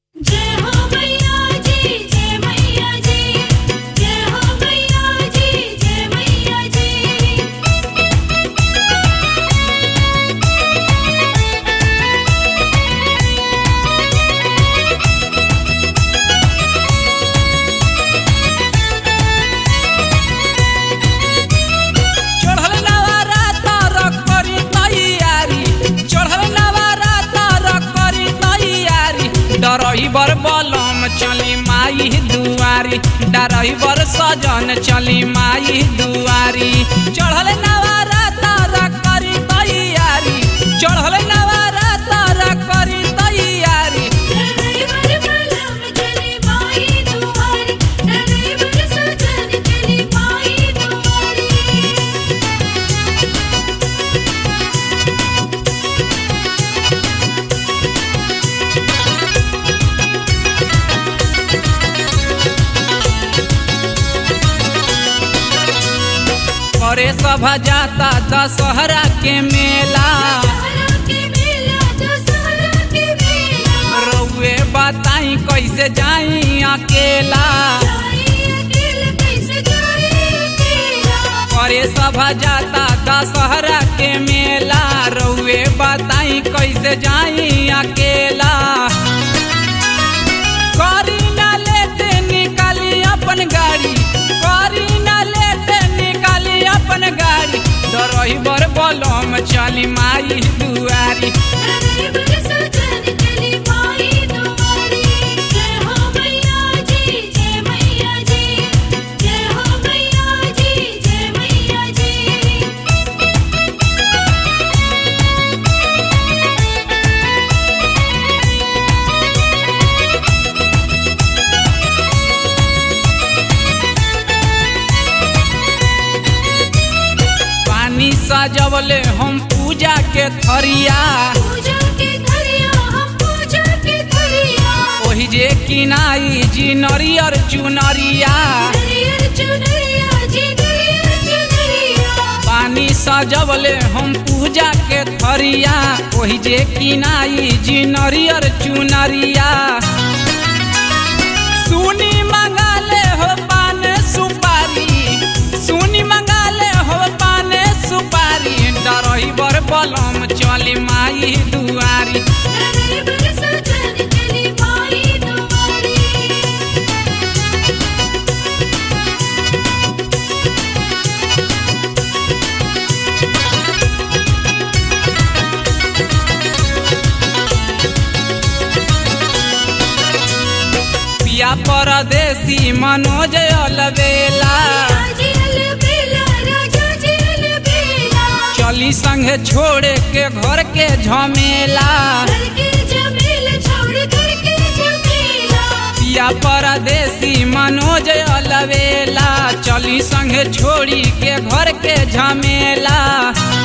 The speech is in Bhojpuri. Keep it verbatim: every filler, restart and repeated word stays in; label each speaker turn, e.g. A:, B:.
A: जय हो मैया जी जय मैया जी जय हो मैया जी जय मैया जी।
B: चढ़ल नवरात्र करी तैयारी चढ़ल नवरात्र करी तैयारी डरही बर बलम चली माई दुआरी डरही बर सजन चली माई दुआरी चढ़ल नवरात्र करी तैयारी चढ़ल नवरात्र करी तैयारी
A: डरैबर बलम चली माई दुआरी डरैबर सजन चली माई दुआरी।
B: करे सभा जाता दशहरा के मेला
A: दशहरा के मेला दशहरा के मेला
B: रउए बताई कैसे जाई अकेला
A: जाई अकेला कैसे जाई अकेला।
B: करे सभा जाता दशहरा के मेला रउए बताई कैसे जाई अकेला करी ना लेते निकाली अपन गाड़ी करी ना लेते निकाली अपन गाड़ी डरही बर बलम चली माई दुआरी
A: डरैबर सजन चली माई दुआरी। जय हो मैया जी जय मैया जी जय हो मैया जी जय मैया जी।
B: पानी सजवले हम पूजा के थरिया
A: पूजा के थरिया हम पूजा के थरिया
B: ओहि जे किनाई जी नरियर चुनरिया
A: नरियर चुनरिया जी नरियर चुनरिया।
B: पानी सजवले हम पूजा के थरिया ओहि जे किनाई जी नरियर चुनरिया सुनी मंगाले हो पान सुपारी सुनी मंगाले हो पान सुपारी डरही बर बलम चली माई दुआरी
A: डरैबर सजन चली माई दुआरी।
B: पिया परदेसी मनोज अलबेला
A: राजी अलबेला राजा जी अलबेला
B: चली संगे छोड़े के घर के झमेला
A: घर के झमेला छोड़ घर के झमेला।
B: पिया परदेसी मनोज अलबेला चली संगे छोड़ी के घर के झमेला